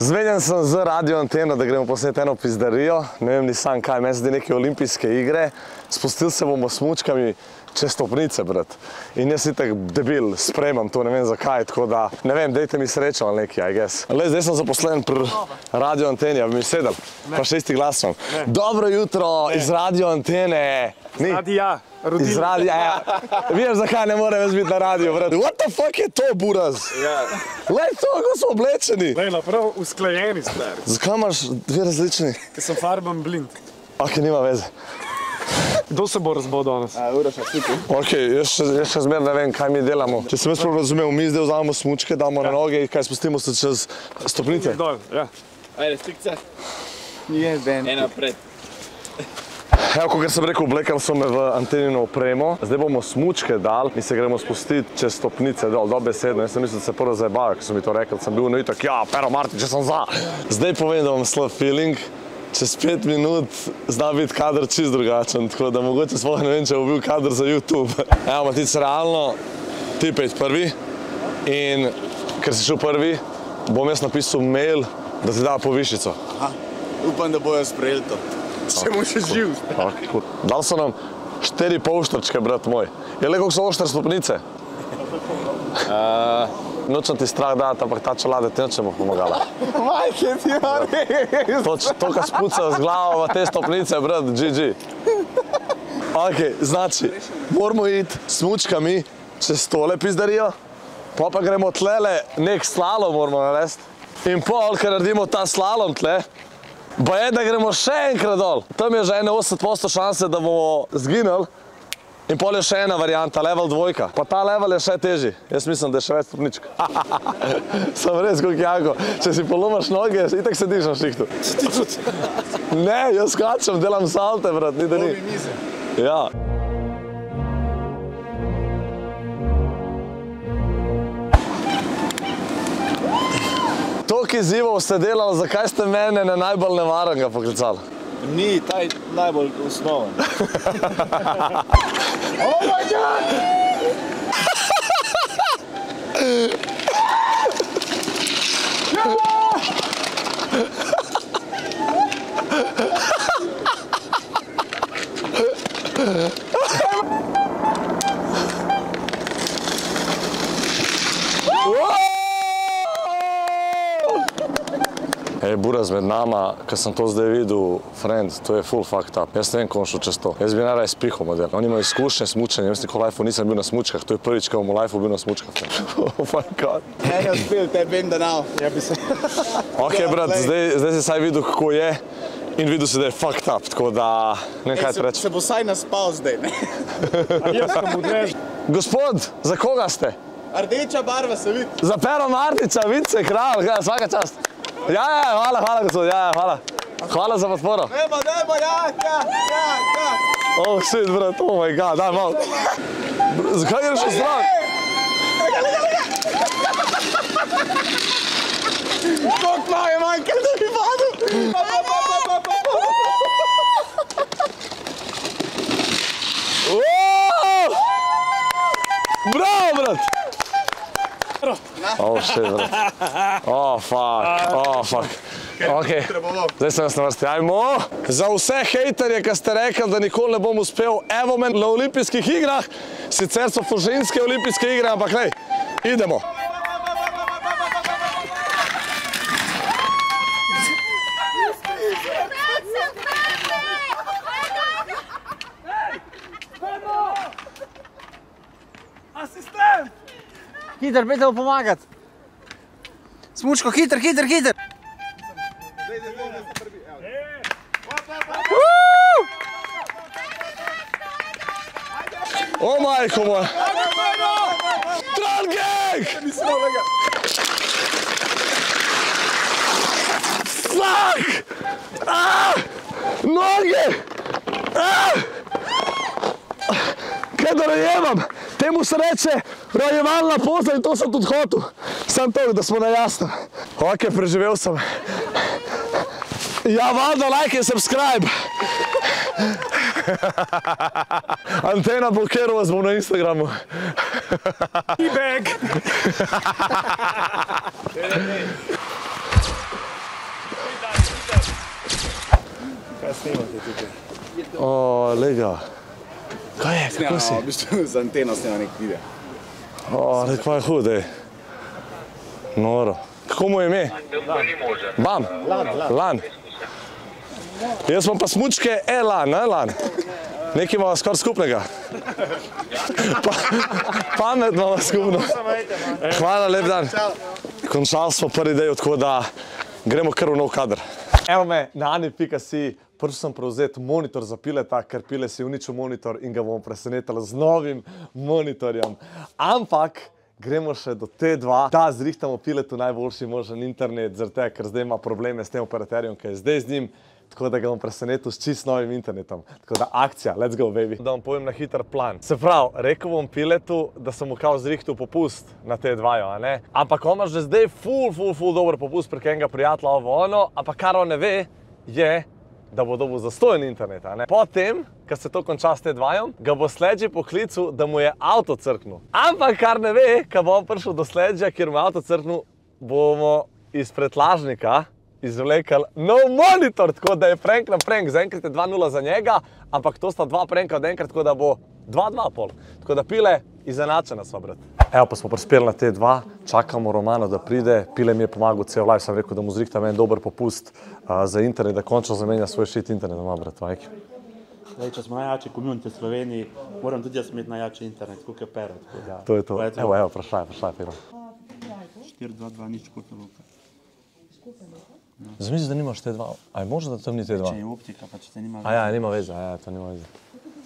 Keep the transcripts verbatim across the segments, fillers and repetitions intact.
Zmenjen sem z Radio Anteno, da gremo posnet eno pizdarijo. Ne vem ni sam kaj, meni zdi neke olimpijske igre. Spustil se bomo smučkami čez stopnice, brat. In jaz itak debil spremam to, ne vem zakaj, tako da, ne vem, dejte mi srečo ali neki, I guess. Le, zdaj sem zaposlen pri Radio Anteni, ja bi mi sedel, pa še isti glas sem. Dobro jutro iz Radio Antene. Iz radija, rodil. Iz radija, ja. Veš, zakaj ne morem jaz biti na radiju, brat. What the fuck je to, buraz? Lej to, kako smo oblečeni. Lej, naprav usklajeni stari. Zakaj imaš dve različni? Ker sem farben blind. Ok, nima veze. Kdo se bo razbal danes? Ok, jaz še zmer ne vem, kaj mi delamo. Če sem jaz prav razumel, mi zdaj vzamemo smučke, damo na noge in kaj spustimo se čez stopnice. Dol, ja. Ajde, stikce. Je, Ben. Ena pred. Evo, kot sem rekel, oblekal so me v Antenino opremo. Zdaj bomo smučke dal in se gremo spustiti čez stopnice dol, dobesedno. Jaz sem mislil, da se prvo zajebajo, ko so mi to rekli. Sem bil na itak, ja, Pero Martič, če sem za. Zdaj povem, da imam slab feeling. Čez pet minut zna biti kader čist drugačen, tako da mogoče sploh ne vem, če bo bil kader za YouTube. Evo, Matic, realno, ti pejt prvi in ker si šel prvi, bom jaz napisal mail, da ti da povišico. Aha, upam, da bojo sprejeli to. Če mu še živ. Dal so nam štiri polštrčke, brat moj. Je le, koliko so oštre stopnice? Nočem ti strah dati, ampak ta čelada ti noče bo pomagala. Majke ti mori! To, kad spucajo z glavo v te stopnice, brat, G G. Ok, znači, moramo iti smučkami čez tole pizdarijo, pa pa gremo tlele, nek slalom moramo narediti. In pol, ker naredimo ta slalom tle, ba je, da gremo še enkrat dol. Tam je že ene osemdeset posto šanse, da bomo zginili. In pol je še ena varianta, level dvojka. Pa ta level je še težji. Jaz mislim, da je še več stopničk. Sam res, koliko jako. Če si polomaš noge, itak sediš na šihtu. Ne, jaz skačem, delam salte, brat, ni da ni. Ovi mize. Ja. Toliko izzivov ste delali, zakaj ste mene na najbolj nevarnega poklicali? Ni, taj najbolj osnoven. Oh my God! Ej, buraz med nama, ko sem to zdaj videl, friend, to je full fucked up. Jaz ne vem, ko bom šel čez to. Jaz bi najraje spihal model. Oni imajo izkušnje smučanja, jaz nikoli v lifeu nisem bil na smučkah. To je prvič, ko bom v lifeu bil na smučkah. Oh my God. Hey, jaz spil, te bem da now. Ja bi se... Ok, brat, zdaj, zdaj si saj videl, kako je in videl si, da je fucked up, tako da ne vem, kaj ti reči. Se bo saj naspal zdaj, ne? A jaz kam odrež. Gospod, za koga ste? Rdeča barva se vidi. Za Pero Martiča, vice, kralj, svaka čast. Ja, ja, hvala, hvala, gospod, ja, ja, hvala. Hvala za podporo. Nemo, nemo, ja, ja, ja, ja. Oh, shit, brat, oh my God, daj malo. Zakaj greš v zrak? Lega, lega, lega. Koliko malo je manjka, da bi padel? Bravo, brat! Oh, shit, brat. Oh, fuck, oh, fuck. Ok, zdaj sem nas na vrsti, ajmo. Za vse hejterje, ki ste rekli, da nikoli ne bom uspel, evo me na olimpijskih igrah, sicer so fužinske olimpijske igre, ampak lej, idemo. Asistent! Hiter, pejte mu pomagat. Smučko, hiter, hiter, hiter. O, majko moja! Troll gang! Fuck! Ah! Noge! Ah! Kaj da rojemam? Temu se reče rojevalna poza in to sem tudi hotel. Sam to, da smo na jasno. Ok, preživel sem. Ja, valjda, like in subscribe. Antena blokiral vas bom na Instagramu. E-bag! snimate tukaj. O, lega. Kaj je, kako si? V bistvu z anteno snima nek video. O, le, kaj je hud, ej. Noro. Kako mu je ime? Bam. Lan, Lan. Lan. Jaz imam pa smučke E-Lan, ne Lan? Nekaj imamo skoraj skupnega. Pa, pamet imamo skupno. Hvala, lep dan. Končali smo prvi del, tako da gremo kar v nov kader. Evo me, na ani pika si, prišel sem prevzeti monitor za Pileta, ker Pile si uničil monitor in ga bomo presenetili z novim monitorjem. Ampak gremo še do T dva, da zrihtamo Piletu najboljši možen internet, zaradi tega, ker zdaj ima probleme s tem operaterjem, ki je zdaj z njim, tako da ga bom presenetil s čist novim internetom. Tako da akcija, let's go baby. Da vam povem na hiter plan. Se pravi, rekel bom Piletu, da sem mu kao zrihtil popust na T dva-ju, a ne? Ampak on ima že zdaj ful, ful, ful dober popust prek enega prijatelja ovo ono, ampak kar on ne ve, je, da bo dobil zastojen internet, a ne? Potem, ko se to konča s T dva-jem, ga bo slednji poklical, da mu je avto crknil. Ampak kar ne ve, ko bo on prišel do slednja, kjer mu je avto crknil, bomo iz pretlažnika izvlekali nov monitor, tako da je prank na prank. Zaenkrat je dva nula za njega, ampak to sta dva pranka od enkrat, tako da bo dva dva pol. Tako da Pile, izenačena sva, brat. Evo pa smo prispeli na T dva, čakamo Romano, da pride. Pile mi je pomagal cel live, sem rekel, da mu zrihtam en dober popust uh, za internet, da končno zamenja svoj shit internet doma, brat, vajki. Zdaj, če smo najjači community v Sloveniji, moram tudi jaz imeti najjači internet, koliko je Pero. Da, to je to. Evo, evo, vprašaj, vprašaj, Pile. štiri dva dva nič Škofja Loka. Zamisli, da nimaš T dva. A je možno, da tam ni T dva? Če je optika, pa če te nima veze. A ja, nima veze, a ja, to nima veze.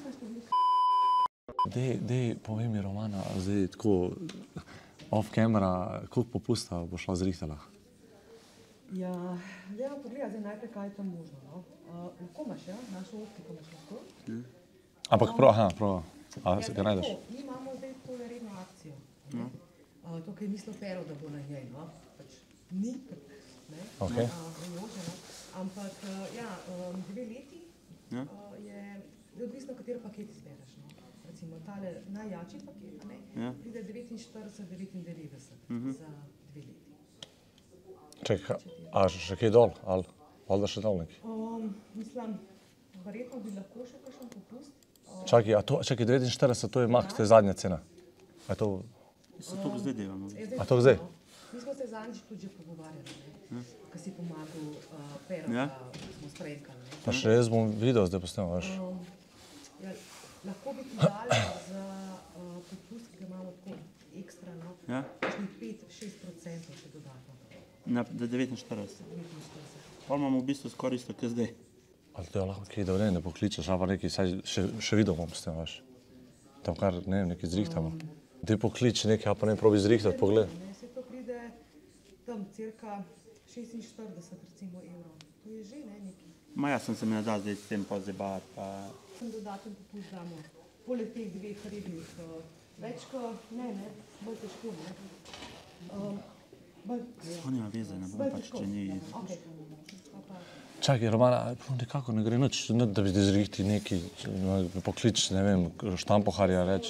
Dej, dej, povej mi, Romana, zdaj tako off camera, koliko popusta bo šla zrihtala? Ja, dajmo pogledati zdaj najprej, kaj je tam možno, no. Uh, lahko imaš, ja? Našo optiko imaš lahko? Ampak prav, aha, prav. A se ga najdeš? Mi imamo zdaj tole redno akcijo. Uh, to, kaj je mislil Pero, da bo na njej, no. Pač ni, ne? Okay. Uh, mogoče, no. Ampak, uh, ja, um, dve leti uh, je, je odvisno, kateri paket izbereš, no. Recimo, tale najjači paket, ne, ja. Pride devetinštirideset devetindevetdeset uh-huh. za dve leti. Čekaj, a še kaj dol, ali valjda še dol neki? Um, mislim, verjetno bi lahko še kakšen popust. Um, čakaj, a to, čakaj, devetinštirideset, to je max, to je zadnja cena. A je to... Se to zdaj delamo. A to zdaj? Mi smo se zadnjič tudi že pogovarjali, ne, ko si pomagal uh, Pero, ja. da smo sprenkali. Pa še jaz bom video zdaj posnel, veš. Um, ja, lahko bi ti dali za uh, popust, ki ga imamo tako ekstra, no, ja. pet do šest procentov še dodatno. Na devetinštirideset. Pa imamo v bistvu skoraj isto, kot zdaj. Ali to je lahko kaj, da ne pokličeš, ali pa nekaj, saj še, še video bom posnel, veš. Tam kar, ne vem, nekaj zrihtamo. Ti poklič nekaj, a pa ne probi zrihtati, pogled. Se to pride tam cirka šestinštirideset recimo evrov. To je že, ne, nekaj. Ma jaz sem se mi nadal zdaj s tem pozebati, pa... Sem dodaten popust damo, poleg teh dveh rednih, uh, več ko, ne, ne, bolj težko, ne. Um, bolj, ja. To nima veze, ne bom pač, če ni... Okay. Čakaj, Romana, nekako ne gre nič, da bi zdaj zrihti neki poklič, ne vem, štampoharja reč.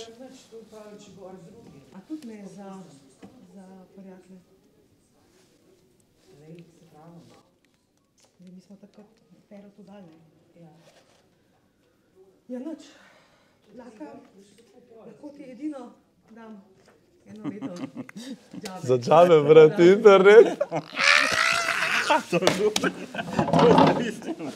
A tudi ne za, za prijatelje? Mi smo takrat Pero to dali, ne? Ja, nič. Laka, lahko ti edino dam eno leto džabe. Za džabe, brat, internet. To je super. To je zavisno.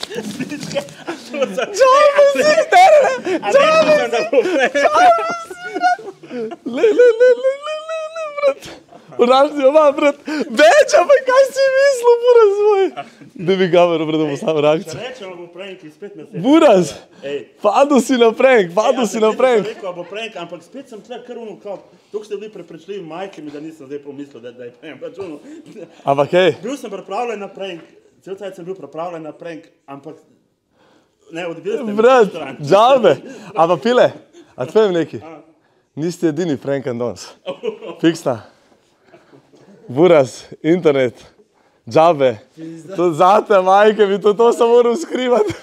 Džabe si, internet! Džabe si! Le, le, le, le, le, le, le, brat. Uražni oma, brat. Več, ampak kaj si mislil, Buraz svoj? Da bi kamero, brat, da bo sam reakcijo. Rečemo, bo prank in spet na sebi. Buraz, padel si na prank, padel si na prank. Ja, rekel, bo prank, ampak spet sem tle kar ono, kao, tok ste bili preprečljivi majke mi, da nisem zdaj pomislil, da, da je prank. Pač ono, Ampak hej. bil sem pripravljen na prank, cel cajt sem bil pripravljen na prank, ampak ne, odbil ste. Brat, džabe. Ampak Pile, a tvojim neki? Niste edini prankan danes. Fiksna. Buraz, internet, džabe. To zate, majke, bi to, to sem moral skrivati.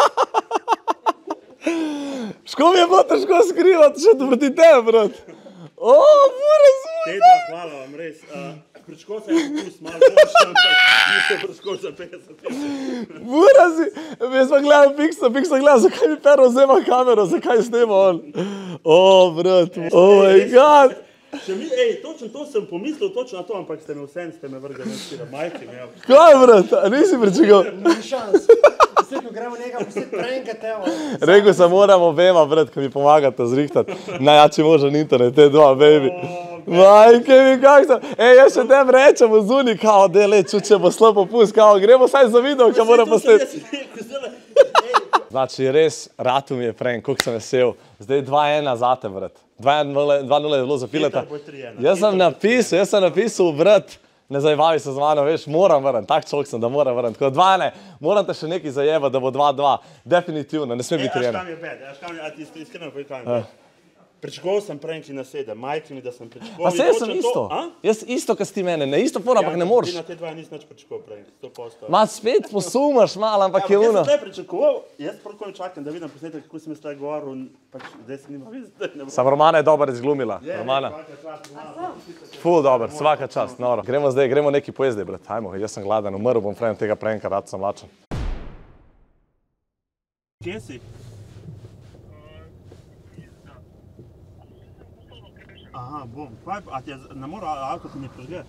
Ško mi je bilo težko skrivati, še proti tebe, brat. O, Buraz, moj. Teda, hvala vam, res. Uh, Pričakal sem en pus, malo boljši, ampak nisem pričakal za petdeset. Buraz, jaz pa gledam Piksa, Piksa gleda, zakaj mi Pero vzema kamero, zakaj snema on? O, brat, oh my god. Če mi, ej, točno to sem pomislil, točno na to, ampak ste me vsem, ste me vrgli na majke, me je. Kaj, brat, a nisi pričakal? Ni šans. Vse, ko gremo nekam posjet prenkate, evo. Rekel sem, moram obema, brat, ko mi pomagate zrihtati. Najjači možen internet, te dva, baby. Majke mi, kak sem. Ej, jaz še tem rečem v zuni, kao, dele, čuče bo slabo pust, kao, gremo saj za video, kaj mora posneti. Znači, res, ratu mi je prank, koliko sem vesel. Zdaj dva ena zate, brat. dva nula je bilo za Pileta. Jaz sem napisal, jaz sem napisal, brat, ne zajebavi se z mano, veš, moram vrniti, tak človek sem, da moram vrniti. Tako dva ena, moram te še nekaj zajebati, da bo dva dva. Definitivno, ne sme biti ena. Ej, až kam je bed, až kam je, a ti iskreno povedi, kam je bed. Pričakoval sem prank na sedem, majke mi, da sem pričakoval. Pa se jaz sem isto, jaz isto, kas ti mene, ne isto fora, ampak ne moreš. Ti na te dva nisi nič pričakoval prank, sto posto. Ma spet posumaš malo, ampak je uno. Jaz sem tle pričakoval, jaz prvo čakam, da vidim posnetek, kako si mi staj govoril, pač zdaj se nima videti. Sam Romana je dober izglumila, Romana. Ful dober, svaka čast, noro. Gremo zdaj, gremo neki pojezdaj, brat, hajmo, jaz sem gladan, umrl bom frem tega pranka, rad sem lačen. Kje si? Aha, bom. Kaj, a ti je, ne mora avto ti ne prežge?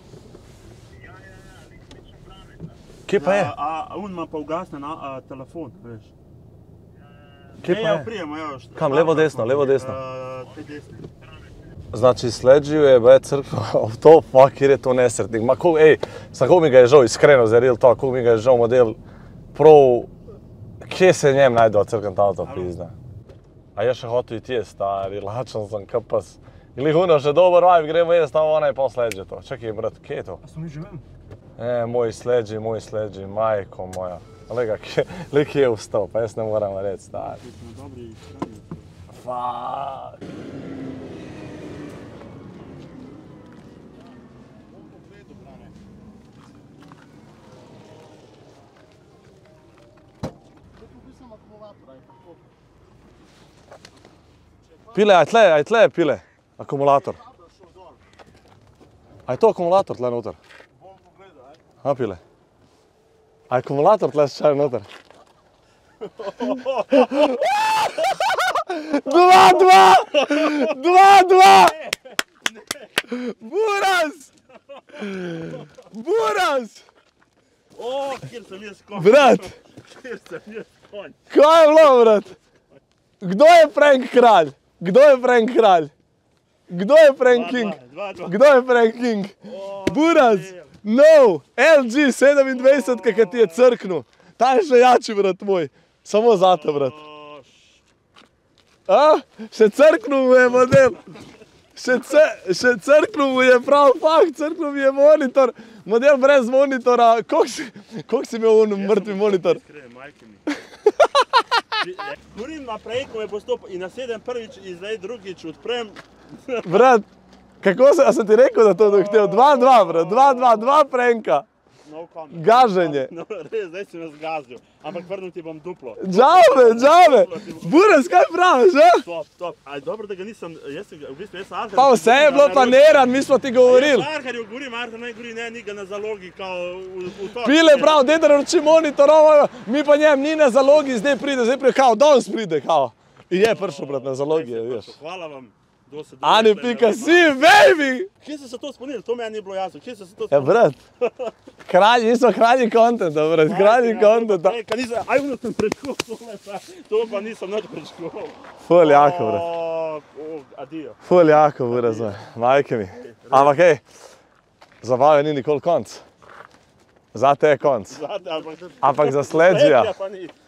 Kje pa je? A, a on ima pa ugasnen a, telefon, veš. Kje pa Evo, je? prijemo, evo. Kam, levo, desno, levo, desno? Te desno. Znači, sleđio je, be, crkva, to, fuck, kjer je to nesretnik. Ma, kog, ej, sam kog mi ga je žal, iskreno, za real talk, kog mi ga je žal model, prav, kje se njem najde crkven ta avto, pizda. A ja še hotu i tije, stari, lačan sam kapas. Ili huno, še dobar vibe, gremo jest, tamo onaj pa sleđe to. Čekaj, brat, kje je to? A smo mi živim? E, moj sleđi, moj sleđi, majko moja. Lega, le kje je ustao, pa jaz ne moram reći, stari. Ti smo dobri i strani. Fuck. Pile, aj tle, aj tle, pile. Akumulator. A je to akumulator tle noter? A, pile. A je akumulator tle ščaj noter? Dva, dva! Dva, dva! Buraz! Buraz! O, kjer sem jaz konj. Brat! Kjer sem jaz konj. Kaj je bilo, brat? Kdo je prank kralj? Kdo je prank kralj? Kdo je prank king? Dva, dva. Kdo je prank king? Buraz! No! L G sedemindvajset, kak ti je crknul. Ta je še jači, brat moj. Samo zate, brat. A? Še crknul mu je model. Še, še crknul mu je prav fakt, crknul mi je monitor. Model brez monitora. Koliko si, koliko si imel on mrtvi monitor? Iskren, majke mi. Kurim naprej, ko me postopil in nasedem prvič in zdaj drugič odprem. Brat, kako se, a sem ti rekel, da to dohtel? Dva, dva, brat, dva, dva, dva pranka. No comment. Gaženje. No, res, zdaj si me zgazil. Ampak vrnil ti bom duplo. Džave, džave. Buraz, kaj praviš, a? Top, top. Aj, dobro, da ga nisem, jaz sem, v bistvu, jaz sem Arhar. Pa vse je bilo planiran, mi smo ti govorili. Jaz Arharju govorim, Arhar naj govori, ne, ni ga na zalogi, kao v, v to. Pile prav, dej da naroči monitor, ovo, mi pa njem ni na zalogi, zdaj pride, zdaj pride, kao, danes pride, kao. In je prišel, brat, na zalogi, je, veš. Hvala vam. Ani pika si, baby! Kje ste se to spomnili? To meni ni bilo jasno. Kje ste se to Ja, spomnili? brat, kralji, mi smo kralji kontenta, brat, kralji kontenta. Ej, ka nisem, aj, ono sem prečkoval, tole pa, to pa nisem nič prečkoval. Ful jako, brat. O, o, adijo. Ful jako, buraz, majke mi. Ampak hej, zabave ni nikoli konc. Zate je konc. Zate, ampak... Ampak za sledžija. Sledžija pa ni.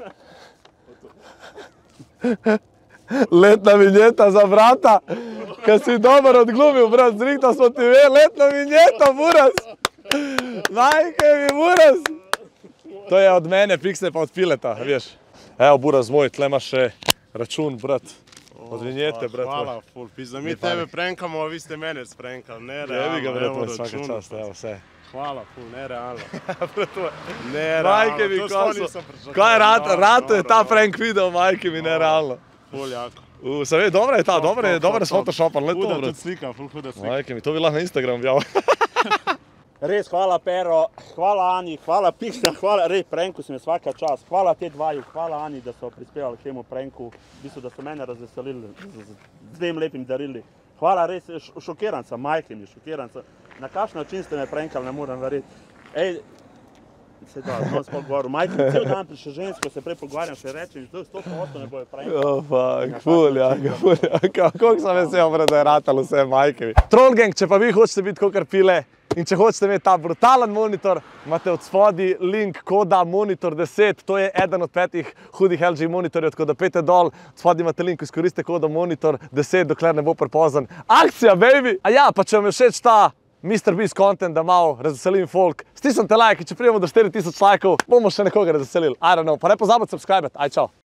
Letna vinjeta za brata, kad si dobar odglumil, brat, zrihta smo ti ve, letna vinjeta, buraz. Majke mi, buraz. To je od mene, fiksne pa od Pileta, veš. Evo, buraz moj, tle imaš še račun, brat. Od vinjete, brat. Hvala, ful, pizda, mi tebe prankamo, a vi ste mene sprankali, nerealno. Jebi ga, brat moj, svaka čast, evo, vse. Hvala, ful, nerealno. Majke Nerealno, mi, to sploh ko nisem so. pričakoval. Kaj je rato, rato je ta prank video, majke mi, nerealno. Ful, jako. U, se ve, dobro je ta, dobro je, dobro je s photoshopan, le to, Huda brat. tudi slika, ful, huda slika. Majke mi, to bi lahko na Instagram objavil. Res, hvala Pero, hvala Ani, hvala Pikna, hvala, rej, pranku si me svaka čast. Hvala te dvaju, hvala Ani, da so prispevali k temu pranku. V bistvu, da so mene razveselili z, z, z tem lepim darili. Hvala, res, šokiran sem, majke mi, šokiran sem. Na kakšen način ste me prankali, ne moram verjeti. Ej, se da, no, spod govoru. Majke mi, cel dan prišel žensko, se prej pogovarjam, še rečem, da sto posto ne bojo prankali. Oh, fuck, ful, ja, ful, ja. Kako sem vesel, bre, da je ratalo vse majke mi. Trollgang, če pa vi hočete biti kakor pile in če hočete imeti ta brutalen monitor, imate od spodaj link koda monitor deset, to je eden od petih hudih L G monitorjev, tako da pejte dol, od spodaj imate link, izkoristite koda monitor deset, dokler ne bo prepozan. Akcija, baby! A ja, pa če vam je všeč ta mister Beast content, da malo razveselim folk, stisnite like, če prijemo do štiri tisoč lajkov, bomo še nekoga razveselili. I don't know, pa ne pozabite subscribe, aj čau!